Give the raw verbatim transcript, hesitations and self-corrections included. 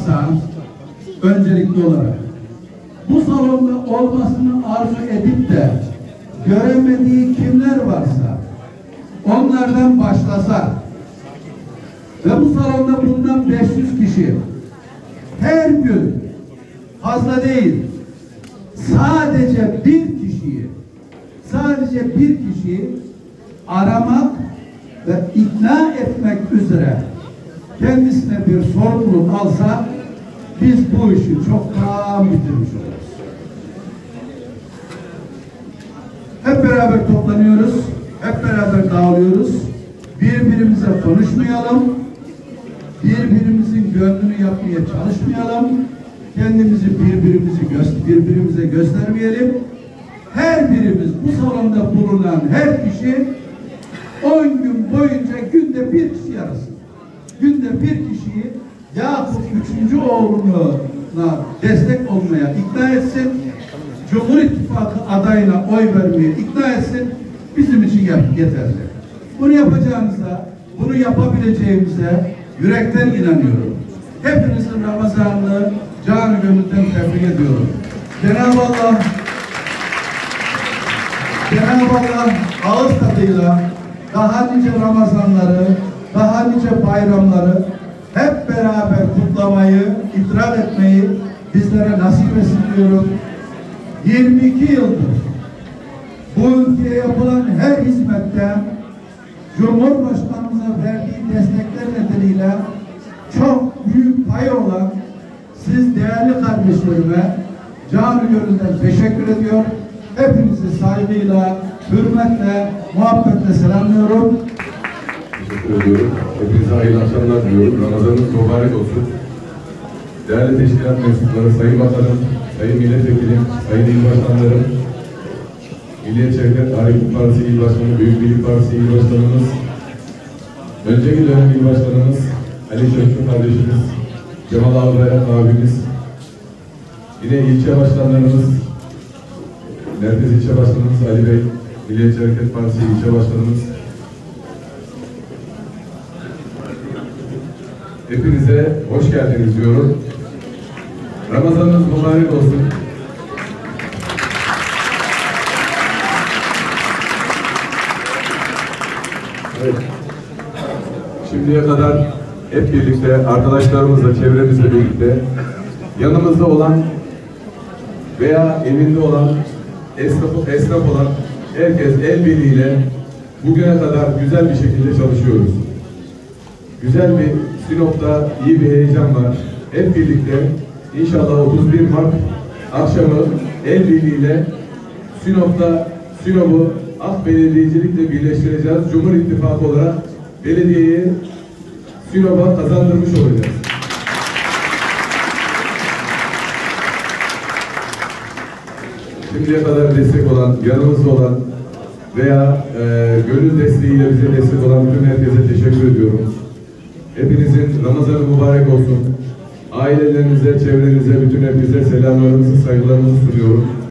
baksa öncelikli olarak bu salonda olmasını arzu edip de göremediği kimler varsa onlardan başlasa ve bu salonda bulunan beş yüz kişi her gün fazla değil sadece bir kişiyi sadece bir kişiyi aramak ve ikna etmek üzere kendisine bir sorumluluk alsa biz bu işi çoktan bitirmiş oluruz. Hep beraber toplanıyoruz, hep beraber dağılıyoruz. Birbirimize konuşmayalım, birbirimizin gönlünü yapmaya çalışmayalım, kendimizi birbirimizi gö birbirimize göstermeyelim. Her birimiz bu salonda bulunan her kişi on gün boyunca günde bir kişi arasın. Günde bir kişiyi Yakup üçüncü oğluna destek olmaya ikna etsin. Cumhur İttifakı adayına oy vermeye ikna etsin. Bizim için yeterli. Bunu yapacağımıza, bunu yapabileceğimize yürekten inanıyorum. Hepinizin Ramazan'ını canı gönülden tebrik ediyorum. Cenab-ı Allah Cenab-ı Allah ağız tadıyla daha nice Ramazanları, daha nice bayramları hep beraber kutlamayı, idrak etmeyi bizlere nasip etsin diyorum. yirmi iki yıldır bu ülkeye yapılan her hizmetten Cumhurbaşkanımıza verdiği destekler nedeniyle çok büyük pay olan siz değerli kardeşlerime canı gönülden teşekkür ediyor. Hepinizi saygıyla, hürmetle, muhabbetle selamlıyorum. Teşekkür ediyorum. Hepinize hayırlı akşamlar diliyorum. Ramazanınız mübarek olsun. Değerli teşkilat mensupları, Sayın Bakanım, Sayın Milletvekilim, Sayın İl Başkanlarım, Milliyetçi Hareket Hareket Partisi İl Başkanı, Büyük Birlik Partisi İl Başkanımız, önceki dönem İl Başkanımız, Ali Şöpçü kardeşimiz, Cemal Albayrak abimiz, yine ilçe başkanlarımız, Merkez İlçe Başkanımız Ali Bey, Milliyetçi Hareket Partisi İlçe Başkanımız, hepinize hoş geldiniz diyorum. Ramazanınız mübarek olsun. Evet. Şimdiye kadar hep birlikte, arkadaşlarımızla, çevremizle birlikte yanımızda olan veya evinde olan, esnaf, esnaf olan herkes el birliğiyle bugüne kadar güzel bir şekilde çalışıyoruz. Güzel bir Sinop'ta iyi bir heyecan var. Hep birlikte inşallah otuz bir Mart akşamı el birliğiyle Sinop'ta Sinop'u AK Belediyecilikle birleştireceğiz. Cumhur İttifakı olarak belediyeyi Sinop'a kazandırmış olacağız. Şimdiye kadar destek olan, yanımızda olan veya e, gönül desteğiyle bize destek olan bütün herkese teşekkür ediyorum. Hepinizin Ramazanı mübarek olsun. Ailelerinize, çevrenize, bütün hepinize selamlarımızı, saygılarımızı sunuyorum.